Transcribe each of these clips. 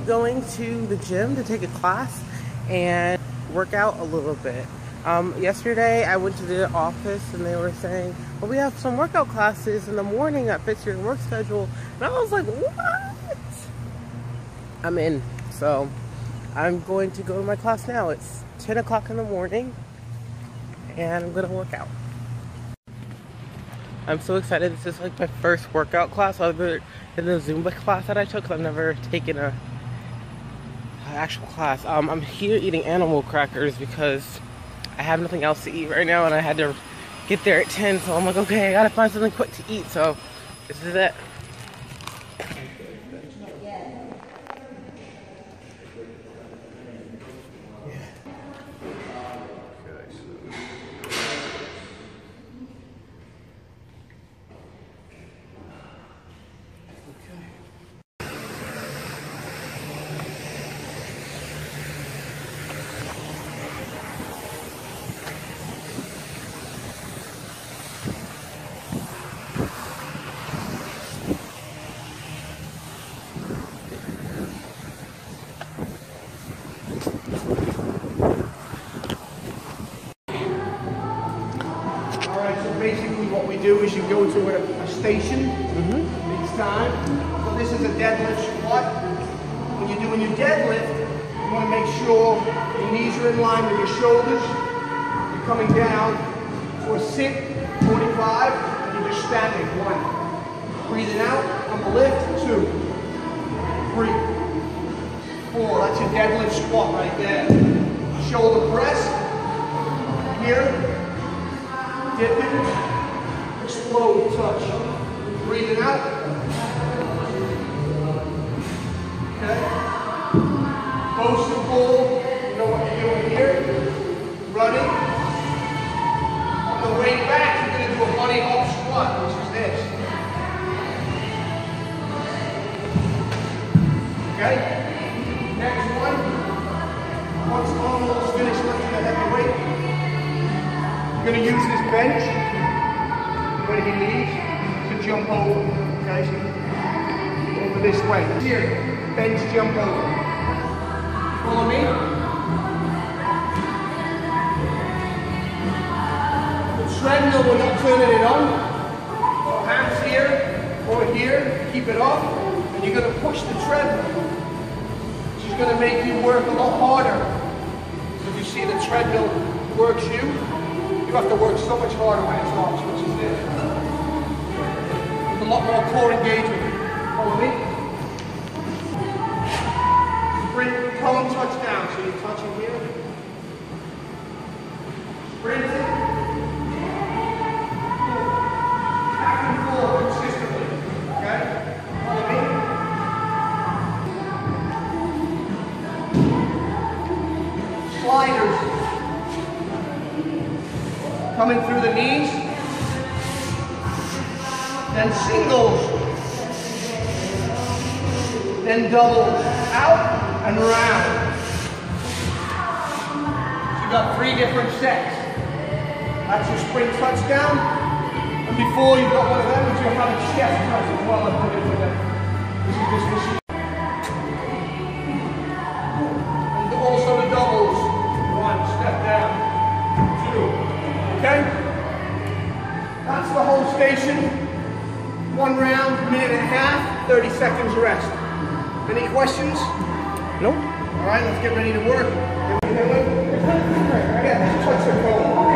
going to the gym to take a class and work out a little bit. Yesterday I went to the office and they were saying, well, we have some workout classes in the morning that fits your work schedule. And I was like, what? I'm in. So I'm going to go to my class now. It's 10 o'clock in the morning and I'm going to work out. I'm so excited. This is like my first workout class other than the Zumba class that I took, because I've never taken an actual class. I'm here eating animal crackers because I have nothing else to eat right now and I had to get there at 10, so I'm like, okay, I gotta find something quick to eat, so this is it. Basically what we do is you go to a station each time. So this is a deadlift squat. When you're doing your deadlift, you want to make sure your knees are in line with your shoulders. You're coming down to a sit, 45, and you're just standing. 1. Breathing out on the lift. 2. 3. 4. That's your deadlift squat right there. Shoulder press. Here. Dipping, explode, touch. Breathing out. Okay. Close and pull. You know what you're doing here. Running. On the way back, you're going to do a bunny hop squat, which is this. Okay. Next one. Once almost finished lifting the heavy weight. You're going to use this bench when he leaves to jump over. Okay, so over this way. Here, bench jump over. Follow me. The treadmill, we're not turning it on. So hands here or here, keep it off, and you're going to push the treadmill, which is going to make you work a lot harder. So if you see the treadmill works you have to work so much harder when it stops, which is this. There's a lot more core engagement. Follow me. Sprint, cone, touchdown. So you're touching here. Sprinting. Back and forth consistently. Okay? Follow me. Sliders. Coming through the knees, then singles, then doubles, out and round. So you got 3 different sets. That's your sprint touchdown, and before you've got one of them, which you'll have a chest touch as well. I put it with it. This is this machine. And also the doubles. 1, step down. 2. Okay? That's the whole station. 1 round, minute and a half, 30 seconds rest. Any questions? Nope. Alright, let's get ready to work. Yeah, just touch the phone.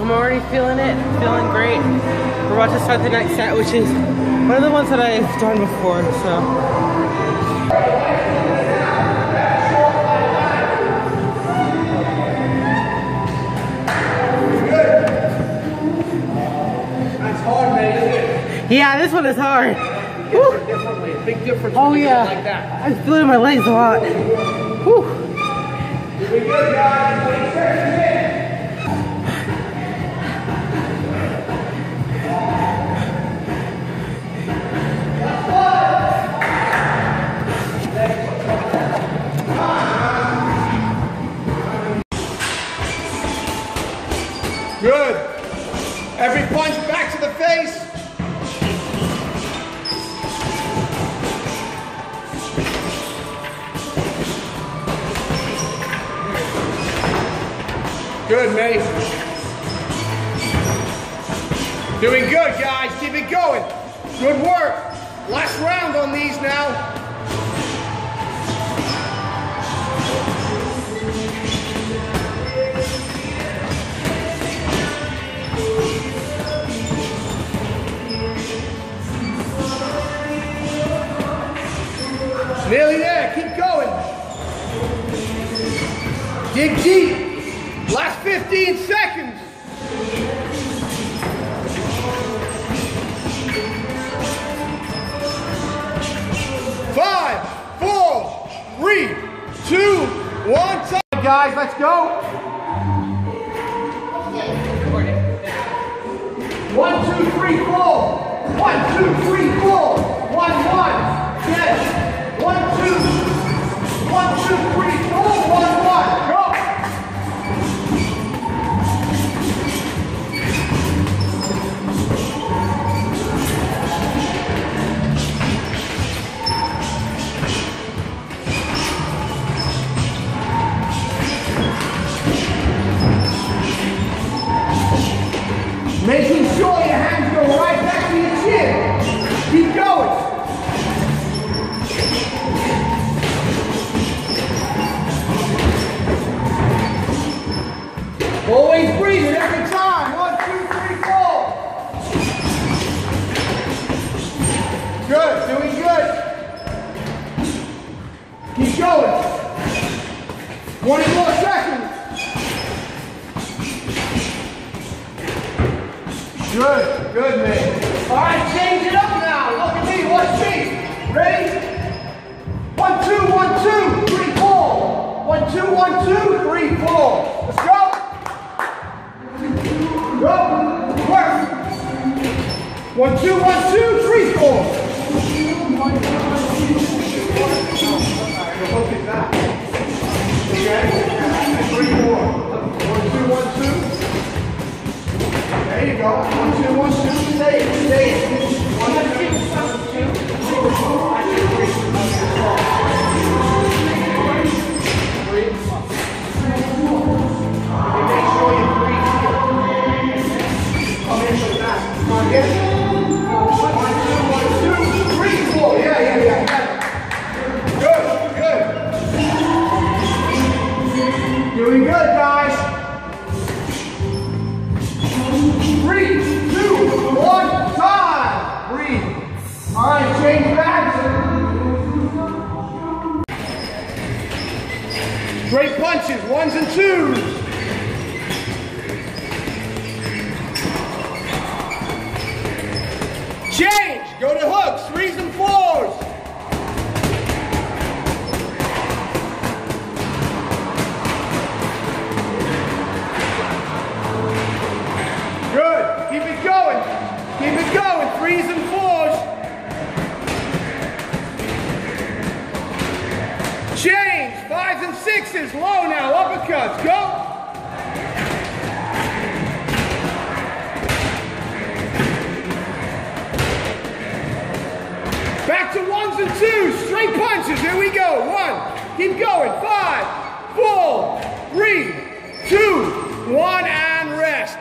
I'm already feeling it, feeling great. We're about to start the next set, which is one of the ones that I've done before, so. That's hard, man, isn't it? Yeah, this one is hard. Differently, a big difference. Oh yeah, like that. I'm feeling my legs a lot. Whew. Doing good, guys. 20 seconds in. Good. Every punch back to the face. Good, mate. Doing good, guys. Keep it going. Good work. Last round on these now. Nearly there. Keep going. Dig deep. Last 15 seconds. 5, 4, 3, 2, 1. Time. Guys, let's go. 1, 2, 3, 4. 1, 2, 3, 4. 1, 1. Yes. 1, 2. 1, 2, 3, 4. 1, 1. Go. Making sure your hands go right back to your chin. Keep going. Always breathe it every time. 1, 2, 3, 4. Good, doing good. Keep going. 24 seconds. Good, good, man. All right, change it up now. Look at me, watch me. Ready? 1, 2, 1, 2, 3, 4. 1, 2, 1, 2, 3, 4. Let's go. Go. Work. 1, 2, 1, 2, 3, 4. Look at that. Okay. 3, 4. 1, 2, 1, 2. There you go. 1, 2, 1, 2. Stay it, stay it. 1, 2, 1, 2, 3, 4. 3. Make sure you breathe here. Come in so fast. Come on, get it. 1, 2, 1, 2, 3, 4. Yeah. Good, good. Doing good, guys. 3, 2, 1, time. Breathe. All right, change back. Great punches, 1s and 2s. Change. Go to hooks, 3s and 4s. Good. Keep it going. Keep it going. 3s and 4s. Change. 5s and 6s. Low now. Uppercuts. Go. Back to 1s and 2s. Straight punches. Here we go. 1. Keep going. 5, 4, 3, 2, 1, and rest.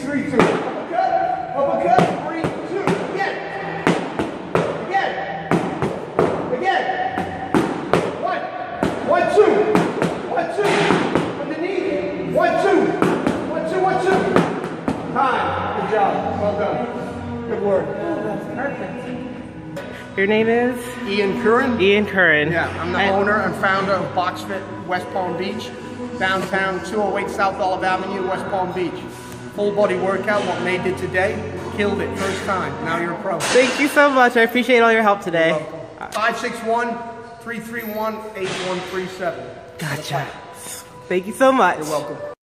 3, 2. Uppercut, uppercut, 3, 2. Again. Again. Again. 1, 1, 2. 1, 2. Underneath. 1, 2. 1, 2, 1, 2. Time. Good job. Well done. Good work. Oh, that's perfect. Your name is? Ian Curran. Ian Curran. Yeah, I'm the owner and founder of BoxFit West Palm Beach, downtown 208 South Olive Avenue, West Palm Beach. Full body workout, what May did today, killed it first time. Now you're a pro. Thank you so much. I appreciate all your help today. 561-331-8137. Gotcha. Thank you so much. You're welcome.